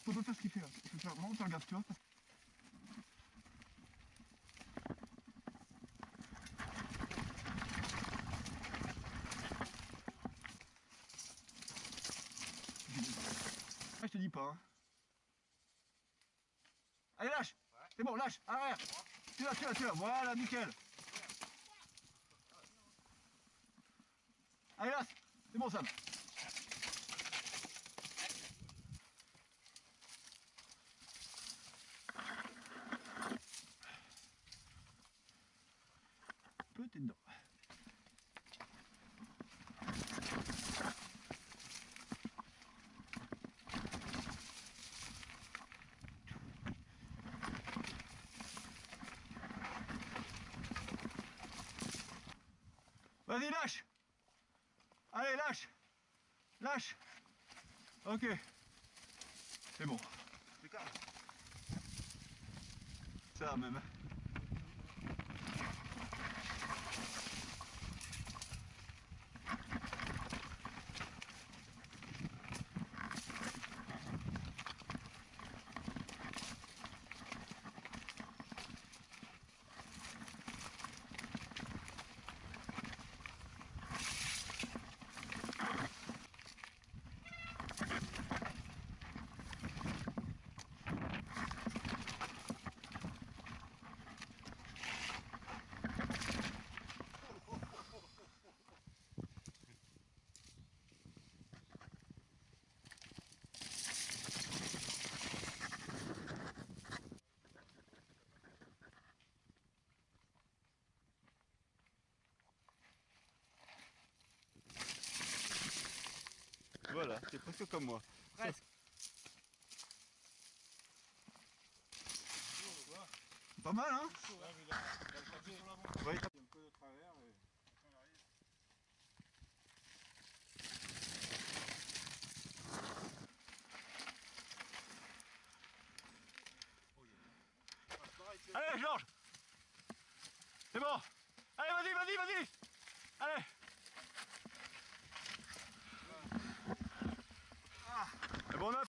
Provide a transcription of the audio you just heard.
Faut pas faire ce qu'il fait là. Faut vraiment faire gaffe, tu vois. Ah, je te dis pas. Hein. Allez, lâche. Ouais. C'est bon, lâche. Arrière. Tu l'as. Voilà, nickel. Allez, lâche. C'est bon, Sam. T'es dedans. Vas-y, lâche. Allez, lâche. Lâche. Ok. C'est bon. C'est calme. Ça même. Voilà, c'est presque comme moi. Presque. Pas mal, hein? Oui. Un peu de travers et on arrive. Allez, Georges. C'est bon. Allez, vas-y. Allez. Ah. Bon, on a